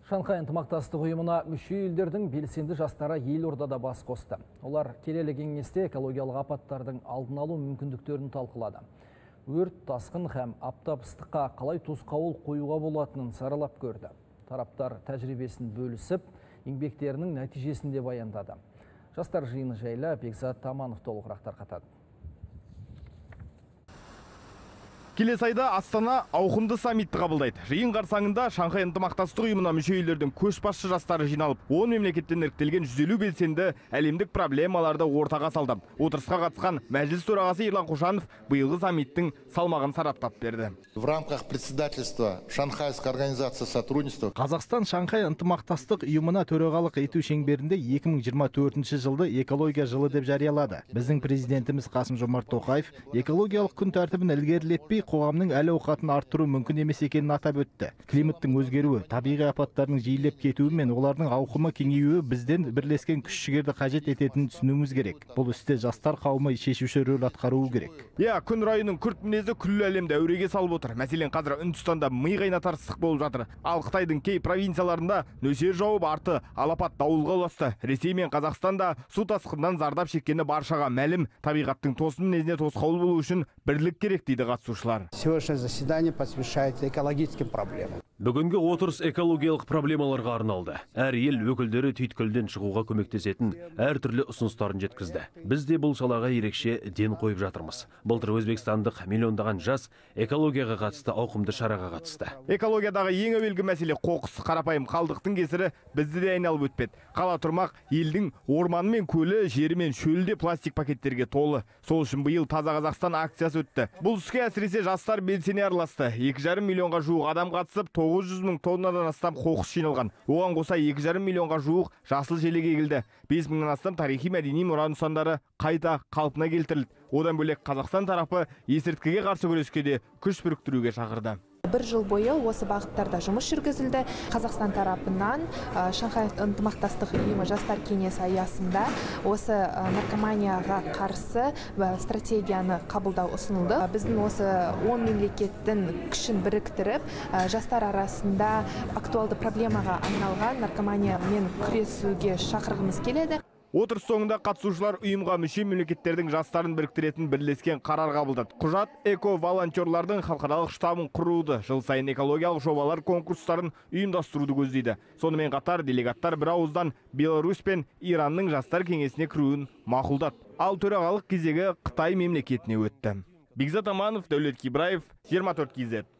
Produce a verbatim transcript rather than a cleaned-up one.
Шанхай ынтымақтастық ұйымына мүше елдердің белсенді жастары елордада бас қосты. Олар келелі кеңесте экологиялық апаттардың алдын алу мүмкіндіктерін талқылады. Өрт, тасқын һәм аптап ыстыққа қалай тосқауыл қоюға болатынын саралап көрді. Тараптар тәжірибесін бөлісіп, еңбектерінің нәтижесін де баяндады. Жастар жиыны жайлы Бекзат Таманов толығырақ тарқатады. Келесі айда Астана ауқымды саммитті қабылдайды. Жиын қарсаңында Шанхай ынтымақтастық ұйымына мүше елдердің көшбасшы жастары жиналып, он мемлекеттен іріктелген жүз елу белсенді әлемдік проблемаларды ортаға салды. Отырысқа қатысқан мәжіліс төрағасы Ерлан Қошанов биылғы саммиттің салмағын сараптап берді. В рамках председательства Шанхайской организации сотрудничества Қазақстан Шанхай ынтымақтастық ұйымына төрағалық ету шеңберінде екі мың жиырма төртінші жылды экология жылы деп жариялады. Біздің президентіміз Қасым-Жомарт Тоқаев экологиялық күн тәртібін ілгерілетпей қоғамның әл ауқатын арттыру мүмкін емес екенін атап өтті. Климаттың өзгеруі, табиғи апаттардың жиілеп кетуі мен олардың ауқымы кеңеюі бізден бірлескен күш-жігерді қажет ететінін түсінуіміз керек. Бұл істе жастар қауымы шешуші рөл атқаруы керек. Иә, күн райының күрт мінезі күллі әлемді әуреге салып отыр. Мәселен, қазір Үндістанда ми қайнатар ыстық болып жатыр. Ал Қытайдың кей провинцияларында нөсер жауып, арты алапат дауылға ұласты. Ресей мен Қазақстанда су тасқындан зардап шеккені баршаға мәлім. Табиғаттың тосын мінезіне тосқауыл болу үшін бірлік керек дейді қатысушылар. Сегодняшнее заседание посвящается экологическим проблемам. Бүгінгі отырыс экологиялық проблемаларға арналды. Әр ел өкілдері түйткілден шығуға көмектесетін әртүрлі ұсыныстарын жеткізді. Біз де бұл салаға ерекше ден қойып жатырмыз. Былтыр өзбекстандық миллиондаған жас экологияға қатысты ауқымды шараға қатысты. Экологиядағы ең әуелгі мәселе қоқыс. Қарапайым қалдықтың кесірі бізді де айналып өтпеді. Қала тұрмақ елдің орманы мен көлі, жері мен шөлде пластик пакеттерге толы. Сол үшін биыл Таза Қазақстан акциясы өтті. Бұл іске әсіресе жастар белсене араласты. екі жарым миллионға жуық адам қатысып, тоғыз жүз мың тоннадан астам қоқыс жиналған. Оған қоса екі жарым миллионға жуық жасыл желек егілді. бес мыңнан астам тарихи мәдени мұра нысандары қайта қалпына келтірілді. Одан бөлек Қазақстан тарапы есірткіге қарсы күреске де күш біріктіруге шақырды. Бір жыл бойы осы бағыттарда жұмыс жүргізілді. Қазақстан тарапынан Шанхай ынтымақтастық ұйымы жастар кеңесі аясында осы наркоманияға қарсы стратегияны қабылдау ұсынылды. Біздің осы он мемлекеттің күшін біріктіріп, жастар арасында актуалды проблемаға айналған наркоманиямен күресуге шақырғымыз келеді. Отырыс соңында қатысушылар ұйымға мүше мемлекеттердің жастарын біріктіретін бірлескен қарар қабылдады. Құжат эко-волонтерлардың халықаралық штабын құруды, жыл сайын экологиялық жобалар конкурстарын ұйымдастыруды көздейді. Сонымен қатар делегаттар бір ауыздан Беларусь пен Иранның жастар кеңесіне кіруін мақұлдады. Ал төрағалық кезегі Қытай мемлекетіне өтті. Бекзат Таманов, Дәулет Кибраев, жиырма төрт кей зет.